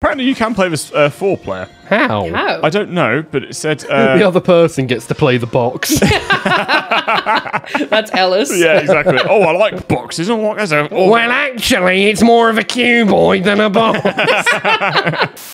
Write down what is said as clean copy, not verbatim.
Apparently, you can play this 4-player. How? How? I don't know, but it said... The other person gets to play the box. That's Ellis. yeah, exactly. Oh, I like boxes. Oh, Well, actually, it's more of a cuboid than a box.